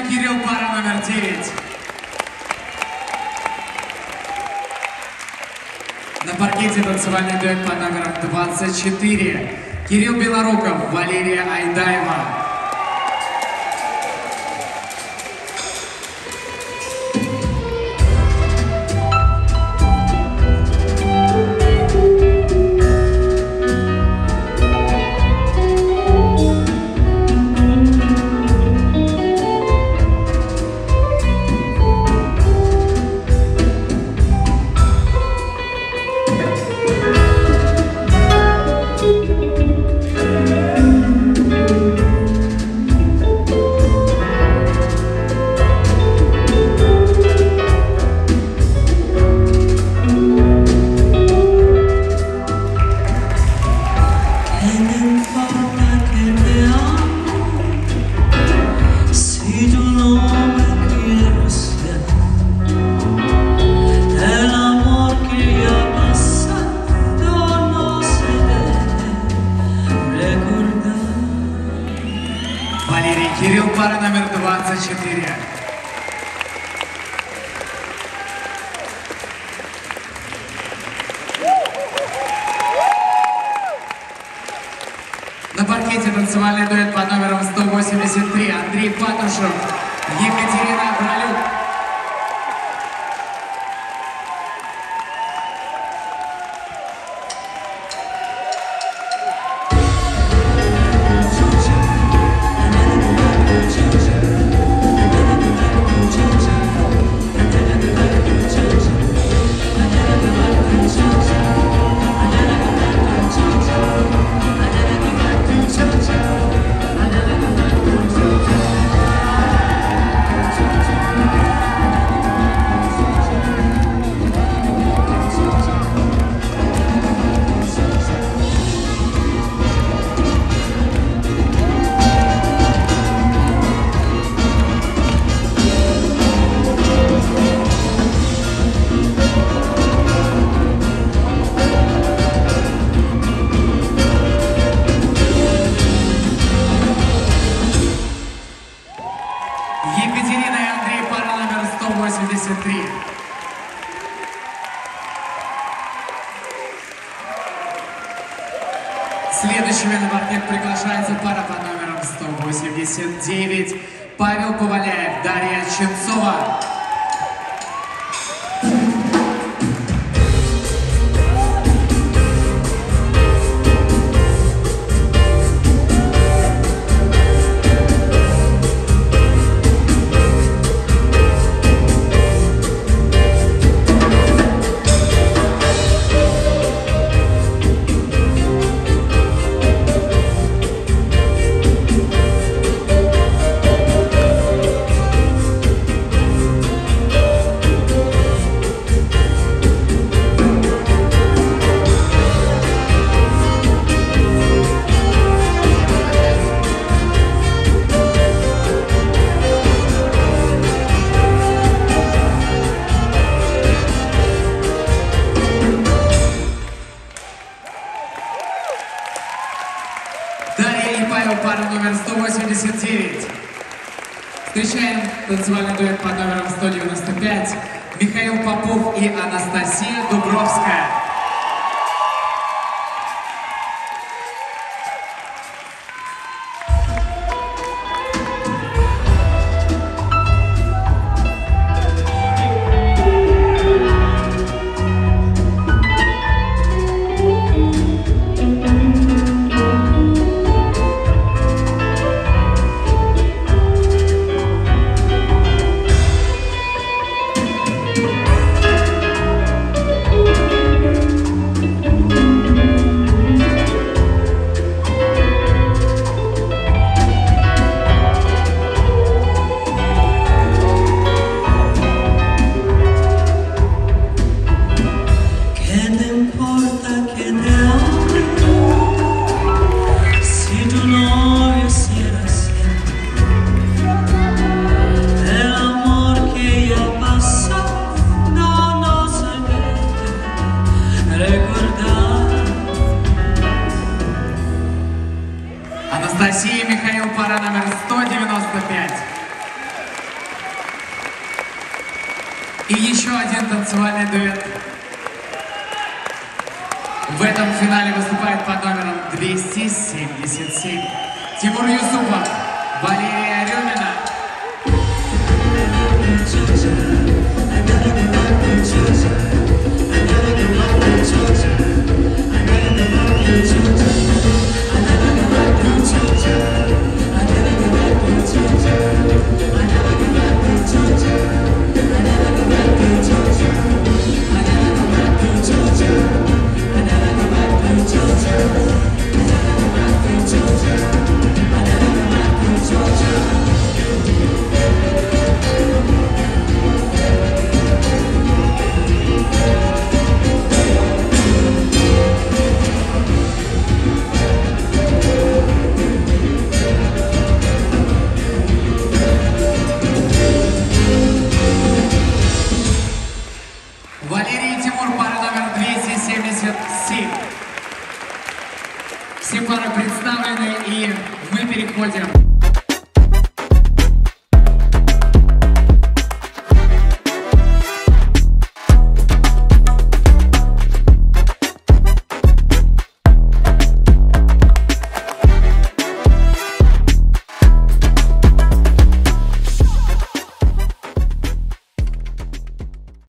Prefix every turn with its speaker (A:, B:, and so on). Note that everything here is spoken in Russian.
A: и Кирилл, пара номер 9. На паркете танцевальный дуэт под номером 24. Кирилл Белоруков, Валерия Aidaeva. Кирилл, пара номер 24. На паркете танцевальный дуэт под номером 183. Андрей, Patrushev, Ekaterina, Bralyuk. Ekaterina и Андрей, пара номер 183. Следующими на паркет приглашается пара под номером 189. Павел, Povaliaev, Daria, Chentsova. Дарья и Павел, пара номер 189. Встречаем танцевальный дуэт под номером 195. Mikhail, Popov и Anastasia, Dubrovskaya. И еще один танцевальный дуэт. В этом финале выступает под номером 277 Тимур Юсупов, Валерия Remina. Валерий и Тимур, пара номер 277. Все пары представлены, и мы переходим